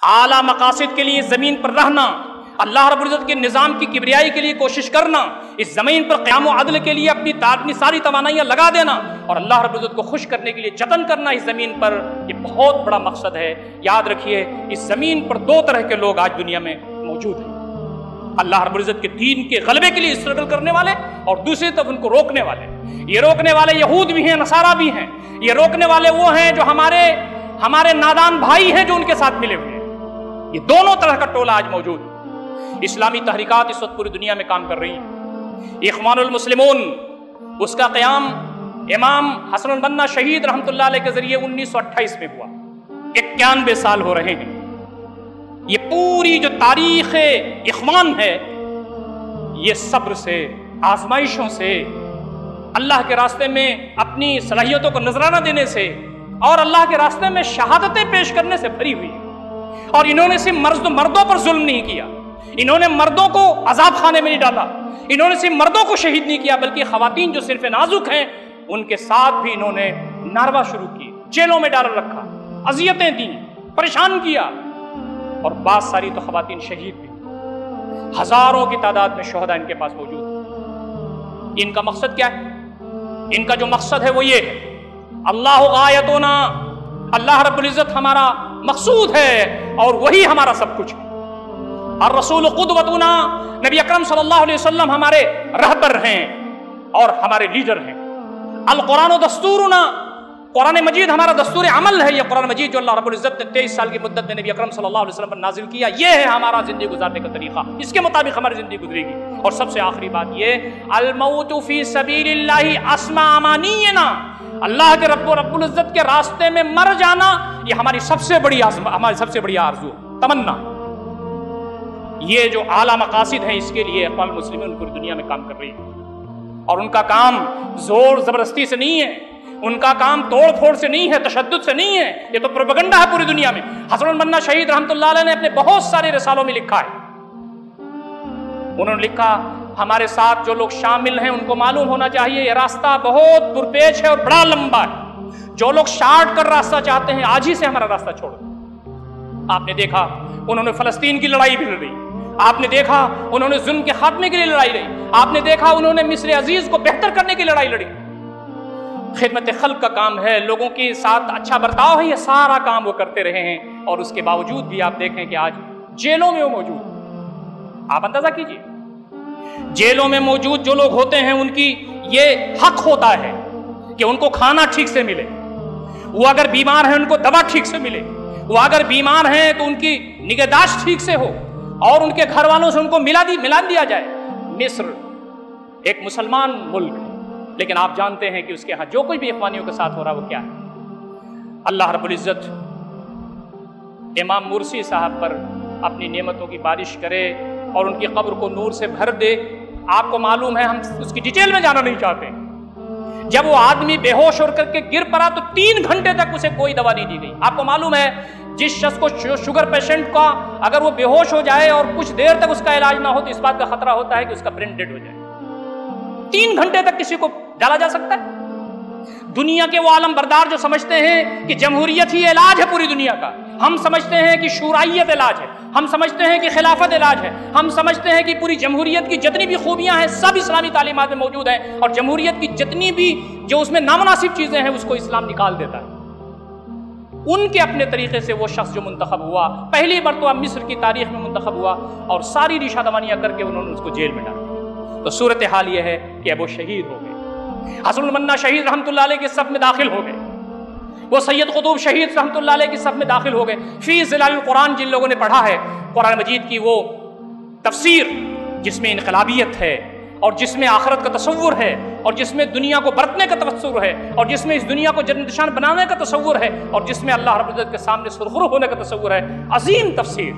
اعلیٰ مقاصد کے لیے زمین پر رہنا، اللہ رب العزت کے نظام کی کبریائی کے لیے کوشش کرنا، اس زمین پر قیام و عدل کے لیے اپنی ساری توانائیاں لگا دینا اور اللہ رب العزت کو خوش کرنے کے لیے جتن کرنا اس زمین پر، یہ بہت بڑا مقصد ہے۔ یاد رکھیے اس زمین پر دو طرح کے لوگ آج دنیا میں موجود ہیں، اللہ رب العزت کے دین کے غلبے کے لیے اسٹرگل کرنے والے اور دوسری طرف ان کو روکنے والے۔ یہ روکنے والے یہود بھی ہیں، نصارہ بھی ہیں، یہ روکنے والے وہ ہیں جو ہمارے نادان بھائی ہیں جو ان کے ساتھ ملے ہوئے ہیں۔ یہ دونوں طرح کا ٹولہ آج موجود ہے۔ اسلامی تحریکات اس وقت پوری دنیا میں کام کر رہی ہیں۔ اخوان المسلمون، اس کا قیام امام حسن البنا شہید رحمۃ اللہ علیہ کے ذریعے 1928 میں ہوا، 91 سال ہو رہے ہیں۔ یہ پوری جو تاریخ اخوان ہے یہ صبر سے، آزمائشوں سے، اللہ کے راستے میں اپنی صلاحیتوں کو نذرانہ دینے سے اور اللہ کے راستے میں شہادتیں پیش کرنے سے بھری ہوئی ہے۔ اور انہوں نے صرف مردوں پر ظلم نہیں کیا، انہوں نے مردوں کو عذاب خانے میں نہیں ڈالا، انہوں نے صرف مردوں کو شہید نہیں کیا بلکہ خواتین جو صرف نازک ہیں ان کے ساتھ بھی انہوں نے ناروا شروع کی، جیلوں میں ڈال رکھا، اذیتیں دیں، پریشان کیا، اور بعض ساری تو خواتین شہید بھی، ہزاروں کی تعداد میں شہداء ان کے پاس موجود ہیں۔ ان کا مقصد کیا ہے؟ ان کا جو مقصد ہے وہ یہ ہے، اللہ غایتنا، اللہ رب العزت ہمارا مقصود ہے اور وہی ہمارا سب کچھ ہے۔ الرسول قدوتنا، نبی اکرم صلی اللہ علیہ وسلم ہمارے رہبر ہیں اور ہمارے لیڈر ہیں۔ القرآن دستورنا، قرآن مجید ہمارا دستور عمل ہے۔ یہ قرآن مجید جو اللہ رب العزت نے 23 سال کی مدت میں نبی اکرم صلی اللہ علیہ وسلم پر نازل کیا، یہ ہے ہمارا زندگی گزارنے کا طریقہ، اس کے مطابق ہماری زندگی گزرے گی۔ اور سب سے آخری بات یہ، الموت فی سبیل اللہ اسمى امانینا، اللہ کے رب العزت کے راستے میں مر جانا یہ ہماری سب سے بڑی آرزو، تمنا۔ یہ جو اعلیٰ مقاصد ہیں اس کے لیے اقوام المسلمین پوری دنیا میں کام کر رہی ہے، اور ان کا کام زور زبردستی سے نہیں ہے، ان کا کام توڑ پھوڑ سے نہیں ہے، تشدد سے نہیں ہے، یہ تو پروپیگنڈا ہے پوری دنیا میں۔ حسن البنا شہید رحمۃ اللہ علیہ نے اپنے بہت سارے رسالوں میں لکھا ہے، انہوں نے لکھا ہمارے ساتھ جو لوگ شامل ہیں ان کو معلوم ہونا چاہیے یہ راستہ بہت پرپیچ ہے اور بڑا لمبا ہے، جو لوگ شارٹ کر راستہ چاہتے ہیں آج ہی سے ہمارا راستہ چھوڑ دیں۔ آپ نے دیکھا انہوں نے فلسطین کی لڑائی بھی لڑی، آپ نے دیکھا انہوں نے ظلم کے خاتمے کے لیے لڑائی لڑی، آپ نے دیکھا انہوں نے مصر عزیز کو بہتر کرنے کی لڑائی لڑی۔ خدمت خلق کا کام ہے، لوگوں کے ساتھ اچھا برتاؤ ہے، یہ سارا کام وہ کرتے رہے ہیں، اور اس کے باوجود بھی آپ دیکھیں کہ آج جیلوں میں وہ موجود۔ آپ اندازہ کیجئے جیلوں میں موجود جو لوگ ہوتے ہیں ان کی یہ حق ہوتا ہے کہ ان کو کھانا ٹھیک سے ملے، وہ اگر بیمار ہیں ان کو دوا ٹھیک سے ملے، وہ اگر بیمار ہیں تو ان کی نگہداشت ٹھیک سے ہو، اور ان کے گھر والوں سے ان کو ملان دیا جائے۔ مصر ایک مسلمان ملک ہے، لیکن آپ جانتے ہیں کہ اس کے ہاں جو کوئی بھی اخوانیوں کے ساتھ ہو رہا وہ کیا ہے۔ اللہ رب العزت امام مرسی صاحب پر اپنی نعمتوں کی بارش کرے اور ان کی قبر کو نور سے بھر دے۔ آپ کو معلوم ہے، ہم اس کی ڈیٹیل میں جانا نہیں چاہتے، جب وہ آدمی بے ہوش ہو کر کے گر پڑا تو 3 گھنٹے تک اسے کوئی دوا نہیں دی گئی۔ آپ کو معلوم ہے جس شخص کو شوگر پیشنٹ کا اگر وہ بے ہوش ہو جائے اور کچھ دیر تک اس کا علاج نہ ہو تو اس بات کا خطرہ ہوتا ہے کہ اس کا برین ڈیڈ ہو جائے۔ 3 گھنٹے تک کسی کو ڈالا جا سکتا ہے؟ دنیا کے وہ عالم بردار جو سمجھتے ہیں کہ جمہوریت ہی علاج ہے پوری دنیا کا، ہم سمجھتے ہیں کہ شورائیت علاج ہے، ہم سمجھتے ہیں کہ خلافت علاج ہے، ہم سمجھتے ہیں کہ پوری جمہوریت کی جتنی بھی خوبیاں ہیں سب اسلامی تعلیمات میں موجود ہیں، اور جمہوریت کی جتنی بھی جو اس میں نامناسب چیزیں ہیں اس کو اسلام نکال دیتا ہے۔ ان کے اپنے طریقے سے وہ شخص جو منتخب ہوا، پہلی مرتبہ مصر کی تاریخ میں منتخب ہوا، اور ساری ریشہ دوانیاں کر کے انہوں نے اس کو جیل میں ڈالا، تو صورتحال یہ ہے کہ اب وہ شہید ہو گئے۔ حسن البنا شہید رحمۃ اللہ علیہ کے صف میں داخل ہو گئے، وہ سید قطب شہید رحمۃ اللہ علیہ کے صف میں داخل ہو گئے۔ فی ظلال القرآن جن لوگوں نے پڑھا ہے قرآن مجید کی وہ تفسیر جس میں انقلابیت ہے اور جس میں آخرت کا تصور ہے اور جس میں دنیا کو برتنے کا تصور ہے اور جس میں اس دنیا کو جنت نشان بنانے کا تصور ہے اور جس میں اللہ رب العزت کے سامنے سرخرو ہونے کا تصور ہے، عظیم تفسیر،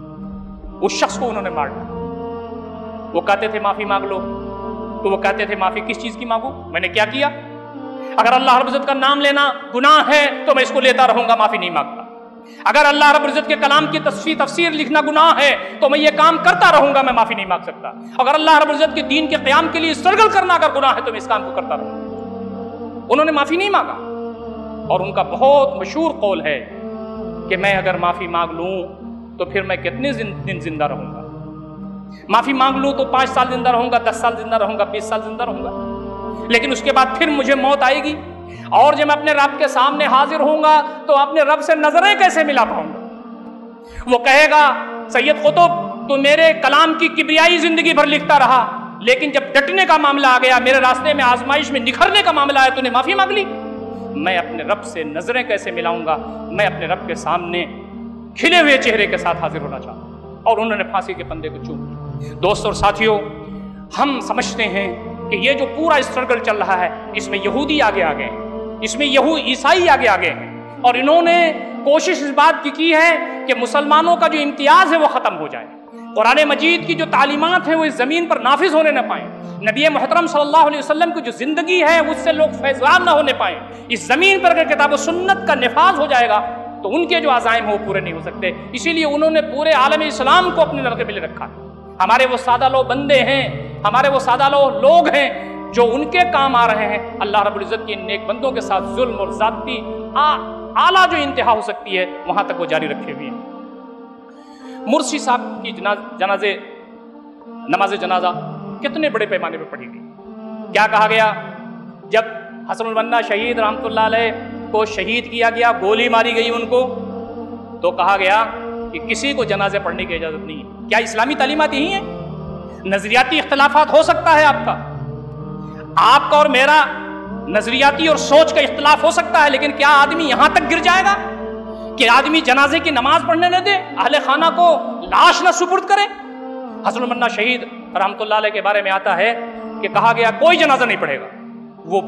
اس شخص کو انہوں نے مار ڈالا۔ وہ کہتے تھے معافی مانگ لو، تو وہ کہتے تھے معافی کس چیز کی مانگوں، میں نے کیا کیا؟ اگر اللہ رب العزت کا نام لینا گناہ ہے تو میں اس کو لیتا رہوں گا، معافی نہیں مانگتا۔ اگر اللہ رب العزت کے کلام کی تفسیر لکھنا گناہ ہے تو میں یہ کام کرتا رہوں گا، میں معافی نہیں مانگ سکتا۔ اگر اللہ رب العزت کے دین کے قیام کے لیے اسٹرگل کرنا اگر گناہ ہے تو میں اس کام کو کرتا رہوں گا۔ انہوں نے معافی نہیں مانگا، اور ان کا بہت مشہور قول ہے کہ میں اگر معافی مانگ لوں تو پھر میں کتنے دن زندہ رہوں گا؟ معافی مانگ لوں تو 5 سال زندہ رہوں گا، 10 سال زندہ رہوں گا، 20 سال زندہ رہوں گا، لیکن اس کے بعد پھر مجھے موت آئے گی، اور جب میں اپنے رب کے سامنے حاضر ہوں گا تو اپنے رب سے نظریں کیسے ملا پاؤں گا؟ وہ کہے گا سید قطب تو میرے کلام کی کبریائی زندگی بھر لکھتا رہا، لیکن جب ڈٹنے کا معاملہ آ گیا، میرے راستے میں آزمائش میں نکھرنے کا معاملہ آیا، تو نے معافی مانگ لی؟ میں اپنے رب سے نظریں کیسے ملاؤں گا؟ میں اپنے رب کے سامنے کھلے ہوئے چہرے کے ساتھ حاضر ہونا چاہتا ہوں۔ اور انہوں نے پھانسی کے پندے کو چوم لیا۔ دوستوں اور ساتھیوں، ہم سمجھتے ہیں کہ یہ جو پورا اسٹرگل چل رہا ہے، اس میں یہودی آگے آ گئے ہیں، اس میں عیسائی آگے آ گئے ہیں، اور انہوں نے کوشش اس بات کی ہے کہ مسلمانوں کا جو امتیاز ہے وہ ختم ہو جائے، قرآن مجید کی جو تعلیمات ہیں وہ اس زمین پر نافذ ہونے نہ پائیں، نبی محترم صلی اللہ علیہ وسلم کی جو زندگی ہے اس سے لوگ فیضان نہ ہونے پائیں۔ اس زمین پر اگر کتاب و سنت کا نفاذ ہو جائے گا تو ان کے جو عزائم ہیں وہ پورے نہیں ہو سکتے۔ اسی لیے انہوں نے پورے عالم اسلام کو اپنے نلکے میں رکھا ہے۔ ہمارے وہ سادہ لو بندے ہیں، ہمارے وہ سادہ لوگ ہیں جو ان کے کام آ رہے ہیں، اللہ رب العزت کی نیک بندوں کے ساتھ ظلم اور زیادتی اعلیٰ جو انتہا ہو سکتی ہے وہاں تک وہ جاری رکھے ہوئے ہیں۔ مرسی صاحب کی نماز جنازہ کتنے بڑے پیمانے پہ پڑھی گئی۔ کیا کہا گیا؟ جب حسن البنا شہید رحمۃ اللہ علیہ کو شہید کیا گیا، گولی ماری گئی ان کو، تو کہا گیا کہ کسی کو جنازے پڑھنے کی اجازت نہیں ہے۔ کیا اسلامی تعلیمات یہی ہیں؟ نظریاتی اختلافات ہو سکتا ہے آپ کا اور میرا نظریاتی اور سوچ کا اختلاف ہو سکتا ہے، لیکن کیا آدمی یہاں تک گر جائے گا کہ آدمی جنازے کی نماز پڑھنے نہ دے، اہل خانہ کو لاش نہ سپرد کرے؟ حسن البنا شہید رحمۃ اللہ علیہ کے بارے میں آتا ہے کہ کہا گیا کوئی جنازہ نہیں پڑھے گا۔ وہ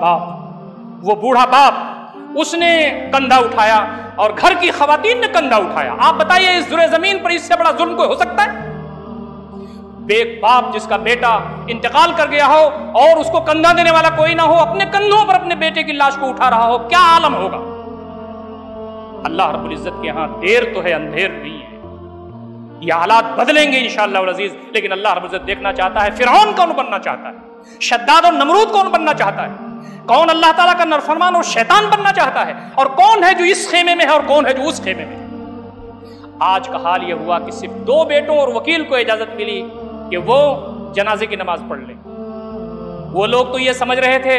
بوڑھا باپ اس نے کندھا اٹھایا اور گھر کی خواتین نے کندھا اٹھایا۔ آپ بتائیے اس زر زمین پر اس سے بڑا ظلم کوئی ہو سکتا ہے؟ بے باپ جس کا بیٹا انتقال کر گیا ہو اور اس کو کندھا دینے والا کوئی نہ ہو، اپنے کندھوں پر اپنے بیٹے کی لاش کو اٹھا رہا ہو، کیا عالم ہوگا؟ اللہ رب العزت کے ہاں دیر تو ہے، اندھیر نہیں ہے۔ یہ حالات بدلیں گے انشاءاللہ العزیز، لیکن اللہ رب العزت دیکھنا چاہتا ہے فرعون کون بننا چاہتا ہے، شداد اور نمرود کون بننا چاہتا ہے، کون اللہ تعالیٰ کا نافرمان اور شیطان بننا چاہتا ہے، اور کون ہے جو اس خیمے میں ہے اور کون ہے جو اس خیمے میں ہے۔ آج کا حال یہ ہوا کہ صرف 2 بیٹوں اور وکیل کو اجازت ملی کہ وہ جنازے کی نماز پڑھ لیں۔ وہ لوگ تو یہ سمجھ رہے تھے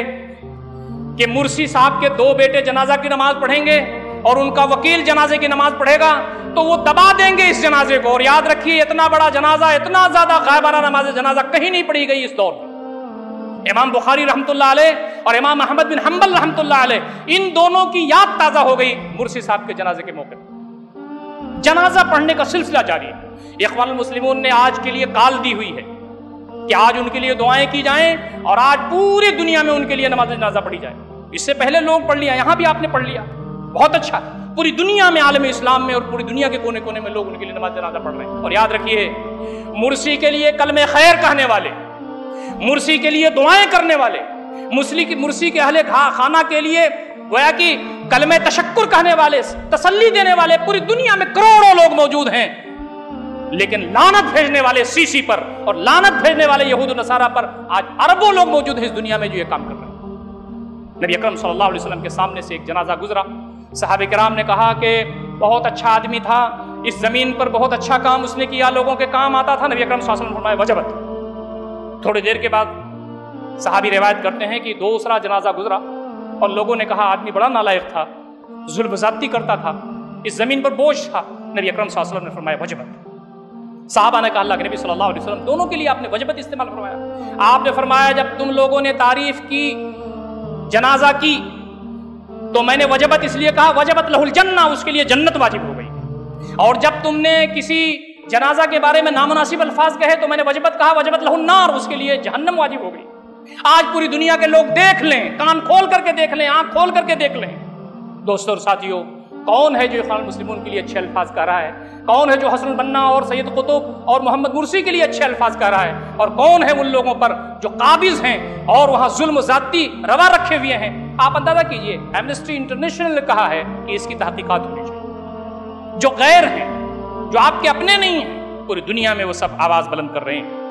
کہ مرسی صاحب کے 2 بیٹے جنازہ کی نماز پڑھیں گے اور ان کا وکیل جنازے کی نماز پڑھے گا تو وہ دبا دیں گے اس جنازے کو۔ اور یاد رکھیے اتنا بڑا جنازہ، اتنا زیادہ غائبانہ نماز جنازہ کہیں نہیں پڑھی گئی اس دور میں۔ امام بخاری رحمۃ اللہ علیہ اور امام احمد بن حنبل رحمۃ اللہ علیہ، ان دونوں کی یاد تازہ ہو گئی مرسی صاحب کے جنازے کے موقع پر۔ جنازہ پڑھنے کا سلسلہ جاری ہے۔ اخوان المسلمون نے آج کے لیے کال دی ہوئی ہے کہ آج ان کے لیے دعائیں کی جائیں اور آج پوری دنیا میں ان کے لیے نماز جنازہ پڑھی جائے۔ اس سے پہلے لوگ پڑھ لیا، یہاں بھی آپ نے پڑھ لیا، بہت اچھا۔ پوری دنیا میں، عالم اسلام میں اور پوری دنیا کے کونے کونے میں لوگ ان کے لیے نماز جنازہ پڑھ رہے ہیں۔ اور یاد رکھیے مرسی کے لیے کلمہ خیر کہنے والے، مرسی کے لیے دعائیں کرنے والے، مرسی کے اہل خانہ کے لیے گویا کہ کلمہ تشکر کہنے والے، تسلی دینے والے پوری دنیا میں کروڑوں لوگ موجود ہیں، لیکن لعنت بھیجنے والے سیسی پر اور لعنت بھیجنے والے یہود و نصارہ پر آج اربوں لوگ موجود ہیں اس دنیا میں جو یہ کام کر رہے ہیں۔ نبی اکرم صلی اللہ علیہ وسلم کے سامنے سے ایک جنازہ گزرا، صحابہ کرام نے کہا کہ بہت اچھا آدمی تھا، اس زمین پر بہت اچھا کام اس نے کیا، لوگوں کے کام آتا تھا۔ نبی اکرم صلی اللہ علیہ وسلم نے فرمایا وجبت۔ تھوڑی دیر کے بعد صحابی روایت کرتے ہیں کہ دوسرا جنازہ گزرا اور لوگوں نے کہا آدمی بڑا نالائق تھا، ظلم زیادتی کرتا تھا، اس زمین پر بوجھ تھا۔ نبی اکرم صلی اللہ علیہ وسلم نے فرمایا وجبت۔ صحابہ نے کہا اللہ کے نبی صلی اللہ علیہ وسلم دونوں کے لیے آپ نے وجبت استعمال فرمایا۔ آپ نے فرمایا جب تم لوگوں نے تعریف کی، جنازہ کی، تو میں نے وجبت اس لیے کہا وجبت لہ الجنہ، اس کے لیے جنت واجب ہو گئی، اور جب تم نے کسی جنازہ کے بارے میں نامناسب الفاظ کہے تو میں نے وجبت کہا وجبت لہ النار، اس کے لیے جہنم واجب ہو گئی۔ آج پوری دنیا کے لوگ دیکھ لیں، کان کھول کر کے دیکھ لیں، آنکھ کھول کر کے دیکھ لیں۔ دوستوں اور ساتھیوں، کون ہے جو اخوان المسلمون کے لیے اچھے الفاظ کہہ رہا ہے؟ کون ہے جو حسن البنا اور سید قطب اور محمد مرسی کے لیے اچھے الفاظ کہہ رہا ہے؟ اور کون ہے ان لوگوں پر جو قابض ہیں اور وہاں ظلم و زیادتی روا رکھے ہوئے ہیں؟ آپ اندازہ کیجئے، ایمنسٹی انٹرنیشنل نے کہا ہے کہ اس کی تحقیقات ہونی چاہیے۔ جو غیر ہیں، جو آپ کے اپنے نہیں ہیں، پوری دنیا میں وہ سب آواز بلند کر رہے ہیں۔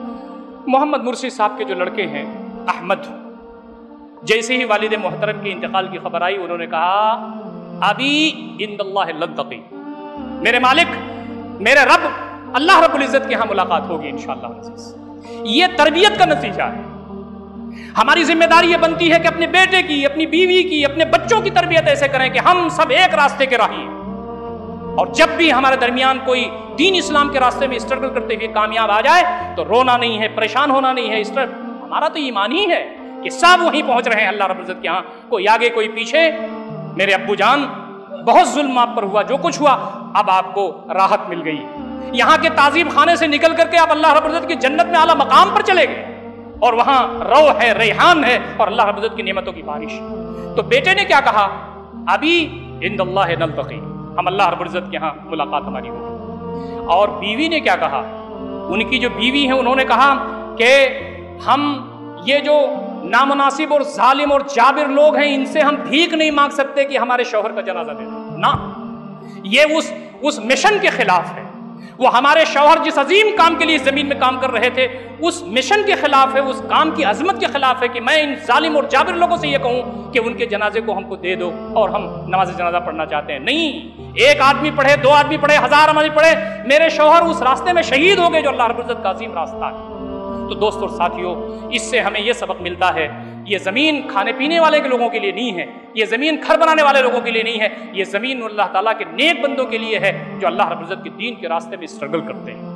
محمد مرسی صاحب کے جو لڑکے ہیں احمد، جیسے ہی والد محترم کے انتقال کی خبر آئی انہوں نے کہا ابی عند اللہ للتقی، میرے مالک میرے رب اللہ رب العزت کے ہاں ملاقات ہوگی انشاءاللہ عزیز۔ یہ تربیت کا نتیجہ ہے۔ ہماری ذمہ داری یہ بنتی ہے کہ اپنے بیٹے کی، اپنی بیوی کی، اپنے بچوں کی تربیت ایسے کریں کہ ہم سب ایک راستے کے راہی ہیں، اور جب بھی ہمارے درمیان کوئی دین اسلام کے راستے میں اسٹرگل کرتے ہوئے کامیاب آ جائے تو رونا نہیں ہے، پریشان ہونا نہیں ہے۔ ہمارا تو ایمان ہی ہے کہ سب وہیں پہنچ رہے ہیں اللہ رب العزت کے ہاں، کوئی آگے کوئی پیچھے۔ میرے ابو جان بہت ظلم آپ پر ہوا، جو کچھ ہوا اب آپ کو راحت مل گئی، یہاں کے تعذیب خانے سے نکل کر کے آپ اللہ رب العزت کی جنت میں اعلیٰ مقام پر چلے گئے، اور وہاں رو ہے، ریحان ہے، اور اللہ رب العزت کی نعمتوں کی بارش۔ تو بیٹے نے کیا کہا؟ ابھی عند اللہ نلتقی، ہم اللہ رب العزت کے ہاں ملاقات ہماری ہوگی۔ اور بیوی نے کیا کہا؟ ان کی جو بیوی ہیں انہوں نے کہا کہ ہم یہ جو نامناسب اور ظالم اور جابر لوگ ہیں ان سے ہم بھیک نہیں مانگ سکتے کہ ہمارے شوہر کا جنازہ دے دیں، نہ، یہ اس مشن کے خلاف ہے۔ وہ ہمارے شوہر جس عظیم کام کے لیے زمین میں کام کر رہے تھے اس مشن کے خلاف ہے، اس کام کی عظمت کے خلاف ہے کہ میں ان ظالم اور جابر لوگوں سے یہ کہوں کہ ان کے جنازے کو ہم کو دے دو اور ہم نماز جنازہ پڑھنا چاہتے ہیں۔ نہیں، ایک آدمی پڑھے، دو آدمی پڑھے، 1000 آدمی پڑھے، میرے شوہر اس راستے میں شہید ہو گئے جو اللہ رب العزت کا عظیم راستہ ہے۔ تو دوستو اور ساتھیو، اس سے ہمیں یہ سبق ملتا ہے، یہ زمین کھانے پینے والے کے لوگوں کے لیے نہیں ہے، یہ زمین گھر بنانے والے لوگوں کے لیے نہیں ہے، یہ زمین اللہ تعالیٰ کے نیک بندوں کے لیے ہے جو اللہ رب العزت کے دین کے راستے میں اسٹرگل کرتے ہیں۔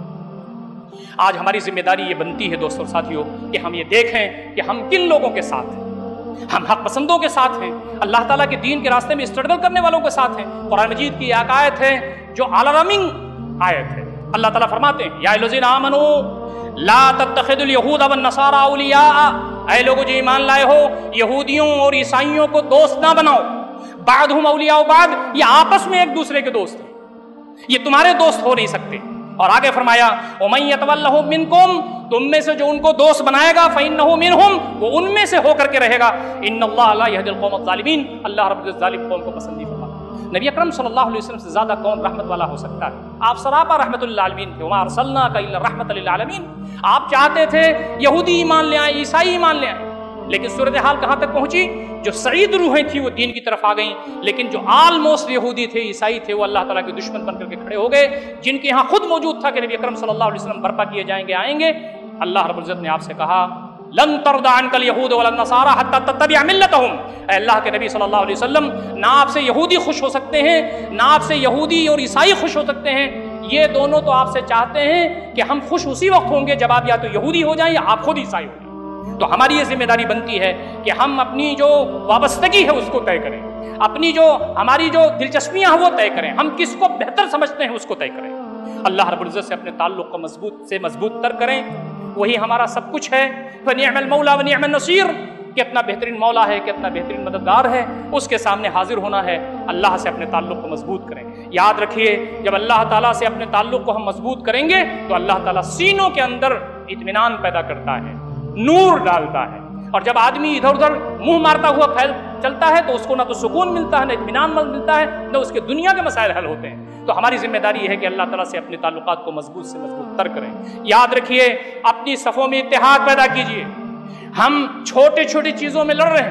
آج ہماری ذمہ داری یہ بنتی ہے دوستو اور ساتھیو کہ ہم یہ دیکھیں کہ ہم کن لوگوں کے ساتھ ہیں۔ ہم حق پسندوں کے ساتھ ہیں، اللہ تعالیٰ کے دین کے راستے میں اسٹرگل کرنے والوں کے ساتھ ہیں۔ قرآن مجید کی ایک آیت ہے جو الارمنگ آیت ہے، اللہ تعالیٰ فرماتے ہیں یا الذین آمنوا لا تتخذوا اليہود والنصارى اولیاء، اے لوگو جو ایمان لائے ہو یہودیوں اور عیسائیوں کو دوست نہ بناؤ، بعضهم اولیاء بعض، یہ آپس میں ایک دوسرے کے دوست ہیں، یہ تمہارے دوست ہو نہیں سکتے۔ اور آگے فرمایا ومن یتولہم منکم، تم میں سے جو ان کو دوست بنائے گا فإنہ منہم، وہ ان میں سے ہو کر کے رہے گا۔ ان اللہ لا یہدی القوم الظالمین، اللہ رب العزت ظالم قوم کو پسند نہیں فرماتا۔ نبی اکرم صلی اللہ علیہ وسلم سے زیادہ کون رحمت والا ہو سکتا ہے؟ آپ سراپا رحمت للعالمین تھے، وما ارسلناک الا رحمۃ للعالمین۔ آپ چاہتے تھے یہودی ایمان لے آئیں، عیسائی ایمان لے آئیں، لیکن صورتحال کہاں تک پہنچی؟ جو سعید روحیں تھیں وہ دین کی طرف آ گئیں، لیکن جو آلموسٹ یہودی تھے، عیسائی تھے، وہ اللہ تعالیٰ کے دشمن بن کر کے کھڑے ہو گئے، جن کے یہاں خود موجود تھا کہ نبی اکرم صلی اللہ علیہ وسلم برپا کیے جائیں گے، آئیں گے۔ اللہ رب العزت نے آپ سے کہا لن ترضى عنك اليهود ولا النصارى حتى تتبع ملتهم، اے اللہ کے نبی صلی اللہ علیہ وسلم، نہ آپ سے یہودی خوش ہو سکتے ہیں، نہ آپ سے یہودی اور عیسائی خوش ہو سکتے ہیں، یہ دونوں تو آپ سے چاہتے ہیں کہ ہم خوش اسی وقت ہوں گے جب آپ یا تو یہودی ہو جائیں یا آپ خود عیسائی ہو جائیں۔ تو ہماری یہ ذمہ داری بنتی ہے کہ ہم اپنی جو وابستگی ہے اس کو طے کریں، اپنی جو ہماری جو دلچسپیاں ہیں وہ طے کریں، ہم کس کو بہتر سمجھتے ہیں اس کو طے کریں، اللہ رب العزت سے اپنے تعلق کو مضبوط تر کریں، وہی ہمارا سب کچھ ہے۔ فنعم المولا ونعم النصیر، کتنا بہترین مولا ہے، کتنا بہترین مددگار ہے، اس کے سامنے حاضر ہونا ہے، اللہ سے اپنے تعلق کو مضبوط کریں۔ یاد رکھیے جب اللہ تعالیٰ سے اپنے تعلق کو ہم مضبوط کریں گے تو اللہ تعالیٰ سینوں کے اندر اطمینان پیدا کرتا ہے، نور ڈالتا ہے، اور جب آدمی ادھر ادھر منہ مارتا ہوا چلتا ہے تو اس کو نہ تو سکون ملتا ہے، نہ اطمینان ملتا ہے، نہ اس کے دنیا کے مسائل حل ہوتے ہیں۔ تو ہماری ذمہ داری یہ ہے کہ اللہ تعالیٰ سے اپنے تعلقات کو مضبوط سے مضبوط تر کریں۔ یاد رکھیے اپنی صفوں میں اتحاد پیدا کیجیے۔ ہم چھوٹی چھوٹی چیزوں میں لڑ رہے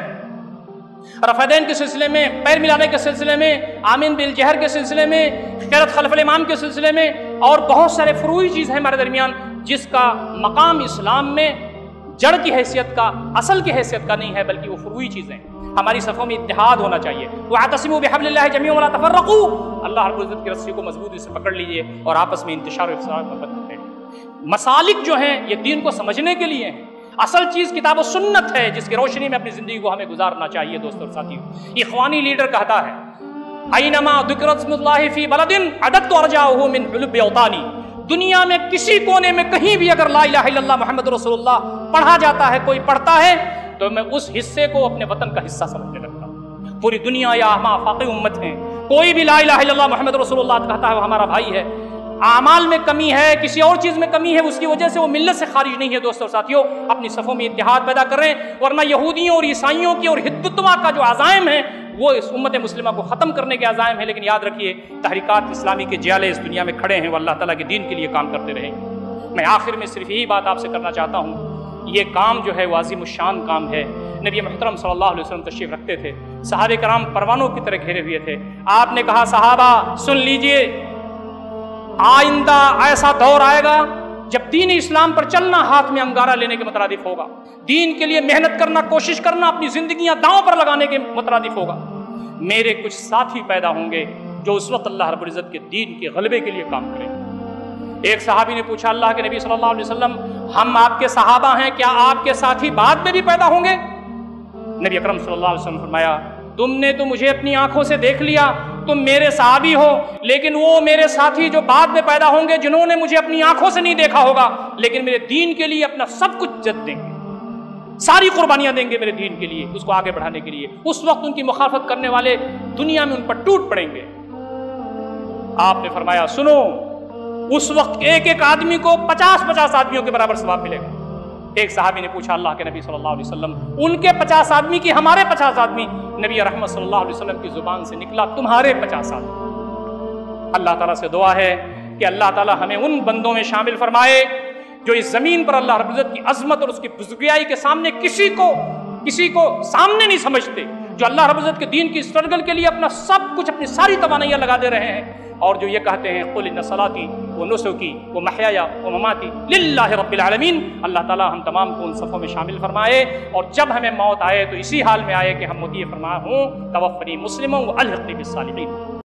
ہیں، رفع دین کے سلسلے میں، پیر ملانے کے سلسلے میں، آمین بالجہر کے سلسلے میں، قرأت خلف الامام کے سلسلے میں، اور بہت سارے فروعی چیز ہیں ہمارے درمیان جس کا مقام اسلام میں جڑ کی حیثیت کا، اصل کی حیثیت کا نہیں ہے، بلکہ وہ فروعی چیزیں ہیں۔ ہماری صفوں میں اتحاد ہونا چاہیے۔ وَاعْتَصِمُوا بِحَبْلِ اللَّهِ جَمِيعًا وَلَا تَفَرَّقُوا، اللہ رب العزت کی رسی کو مضبوطی سے پکڑ لیجئے اور آپس میں انتشار و افشار محبت کرتے ہیں۔ مسالک جو ہیں یہ دین کو سمجھنے کے لیے ہیں، اصل چیز کتاب و سنت ہے جس کی روشنی میں اپنی زندگی کو ہمیں گزارنا چاہیے۔ دوستو اور ساتھیو، اخوانی لیڈر کہتا ہے اَيْنَمَا ذُكِرَ اسْمُ اللَّهِ فِي بَلَدٍ عَدَدْتُ أَرْجَاءَهُ مِنْ حُلُبِّ أَوْطَانِي، دنیا میں کسی کونے میں کہیں بھی اگر لا الہ الا اللہ محمد رسول اللہ پڑھا جاتا ہے، کوئی پڑھتا ہے، تو میں اس حصے کو اپنے وطن کا حصہ سمجھنے لگتا ہوں۔ پوری دنیا یا ہم آفاقی امت ہیں، کوئی بھی لا الہ الا اللہ محمد رسول اللہ کہتا ہے وہ ہمارا بھائی ہے۔ اعمال میں کمی ہے، کسی اور چیز میں کمی ہے، اس کی وجہ سے وہ ملت سے خارج نہیں ہے۔ دوستو اور ساتھیو، اپنی صفوں میں اتحاد پیدا کریں، ورنہ یہودیوں اور عیسائیوں کی اور ہندوتوا کا جو عزائم ہے وہ اس امت مسلمہ کو ختم کرنے کے عزائم ہیں، لیکن یاد رکھیے تحریکات اسلامی کے جیالے اس دنیا میں کھڑے ہیں، وہ اللہ تعالیٰ کے دین کے لیے کام کرتے رہیں گے۔ میں آخر میں صرف یہی بات آپ سے کرنا چاہتا ہوں، یہ کام جو ہے وہ عظیم الشان کام ہے نبی محترم صلی اللہ علیہ وسلم تشریف رکھتے تھے، صحابہ کرام پروانوں کی طرح گھیرے ہوئے تھے۔ آپ نے کہا صحابہ سن لیجئے، آئندہ ایسا دور آئے گا جب دین اسلام پر چلنا ہاتھ میں انگارہ لینے کے مترادف ہوگا، دین کے لیے محنت کرنا، کوشش کرنا، اپنی زندگیاں داؤں پر لگانے کے مترادف ہوگا۔ میرے کچھ ساتھی پیدا ہوں گے جو اس وقت اللہ رب العزت کے دین کے غلبے کے لیے کام کریں گے۔ ایک صحابی نے پوچھا اللہ کے نبی صلی اللہ علیہ وسلم، ہم آپ کے صحابہ ہیں، کیا آپ کے ساتھی بعد میں بھی پیدا ہوں گے؟ نبی اکرم صلی اللہ علیہ وسلم نے فرمایا تم نے تو مجھے اپنی آنکھوں سے دیکھ لیا، تم میرے صحابی ہو، لیکن وہ میرے ساتھی جو بعد میں پیدا ہوں گے جنہوں نے مجھے اپنی آنکھوں سے نہیں دیکھا ہوگا لیکن میرے دین کے لیے اپنا سب کچھ جد دیں گے، ساری قربانیاں دیں گے میرے دین کے لیے، اس کو آگے بڑھانے کے لیے۔ اس وقت ان کی مخالفت کرنے والے دنیا میں ان پر ٹوٹ پڑیں گے۔ آپ نے فرمایا سنو، اس وقت ایک ایک آدمی کو 50 آدمیوں کے برابر ثواب ملے گا۔ ایک صحابی نے پوچھا اللہ کے نبی صلی اللہ علیہ وسلم، ان کے 50 آدمی کی ہمارے 50 آدمی؟ نبی رحمت صلی اللہ علیہ وسلم کی زبان سے نکلا تمہارے 50 آدمی۔ اللہ تعالیٰ سے دعا ہے کہ اللہ تعالیٰ ہمیں ان بندوں میں شامل فرمائے جو اس زمین پر اللہ رب العزت کی عظمت اور اس کی بزرگیائی کے سامنے کسی کو سامنے نہیں سمجھتے، جو اللہ رب العزت کے دین کی اسٹرگل کے لیے اپنا سب کچھ، اپنی ساری توانائیاں لگا دے رہے ہیں، اور جو یہ کہتے ہیں قل ان صلاتی و نسکی و محیای و مماتی للہ رب العالمین۔ اللہ تعالیٰ ہم تمام کو ان صفوں میں شامل فرمائے، اور جب ہمیں موت آئے تو اسی حال میں آئے کہ ہم مطیع فرما ہوں، توفنی مسلما والحقنی بالصالحین۔